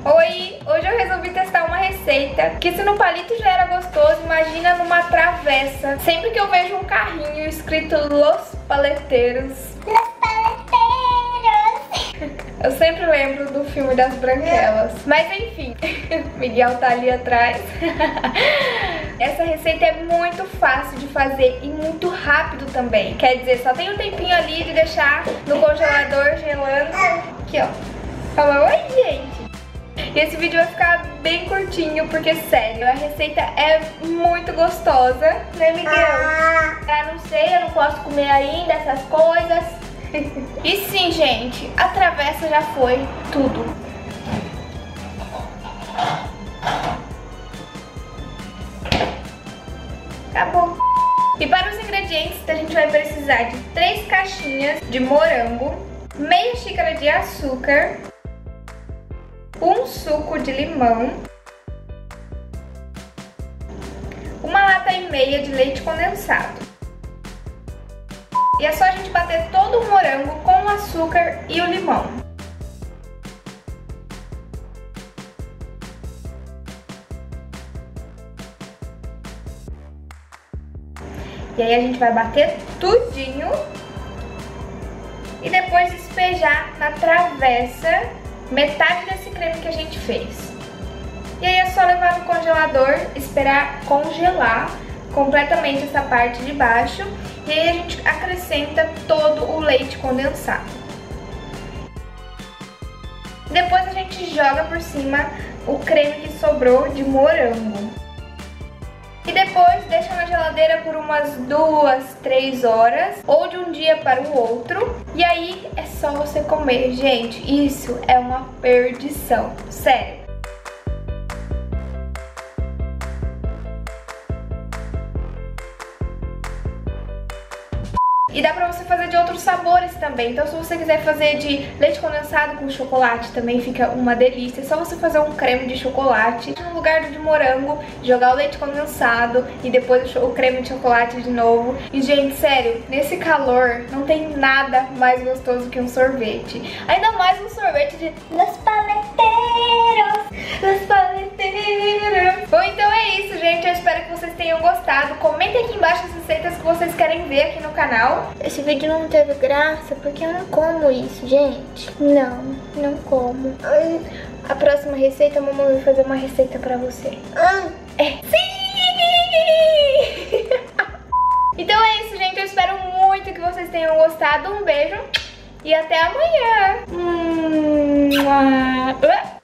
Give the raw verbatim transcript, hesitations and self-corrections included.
Oi, hoje eu resolvi testar uma receita que se no palito já era gostoso, imagina numa travessa. Sempre que eu vejo um carrinho escrito Los Paleteiros, Los Paleteiros, eu sempre lembro do filme das Branquelas. Mas enfim, Miguel tá ali atrás. Essa receita é muito fácil de fazer e muito rápido também. Quer dizer, só tem um tempinho ali de deixar no congelador gelando. Aqui, ó. Fala, oi, gente. E esse vídeo vai ficar bem curtinho, porque, sério, a receita é muito gostosa, né, Miguel? Ah, eu não sei, eu não posso comer ainda essas coisas. E sim, gente, a travessa já foi tudo. Acabou. E para os ingredientes, a gente vai precisar de três caixinhas de morango, meia xícara de açúcar, um suco de limão, uma lata e meia de leite condensado. E é só a gente bater todo o morango com o açúcar e o limão. E aí a gente vai bater tudinho e depois despejar na travessa metade desse creme que a gente fez. E aí é só levar no congelador, esperar congelar completamente essa parte de baixo. E aí a gente acrescenta todo o leite condensado. Depois a gente joga por cima o creme que sobrou de morango. E depois deixa na geladeira por umas duas, três horas, ou de um dia para o outro. E aí é só você comer, gente. Isso é uma perdição, sério. E dá pra você fazer de outros sabores também. Então se você quiser fazer de leite condensado com chocolate, também fica uma delícia. É só você fazer um creme de chocolate no lugar do de morango, jogar o leite condensado e depois o creme de chocolate de novo. E gente, sério, nesse calor não tem nada mais gostoso que um sorvete. Ainda mais um sorvete de Los Paleteiros, Los Paleteiros. Bom, então é isso, gente. Eu espero que vocês tenham gostado. Comentem aqui embaixo as receitas que vocês querem ver aqui no canal. Esse vídeo não teve graça porque eu não como isso, gente. Não, não como. A próxima receita, a mamãe vai fazer uma receita pra você. Ah. É. Sim! Então é isso, gente. Eu espero muito que vocês tenham gostado. Um beijo e até amanhã. Hum,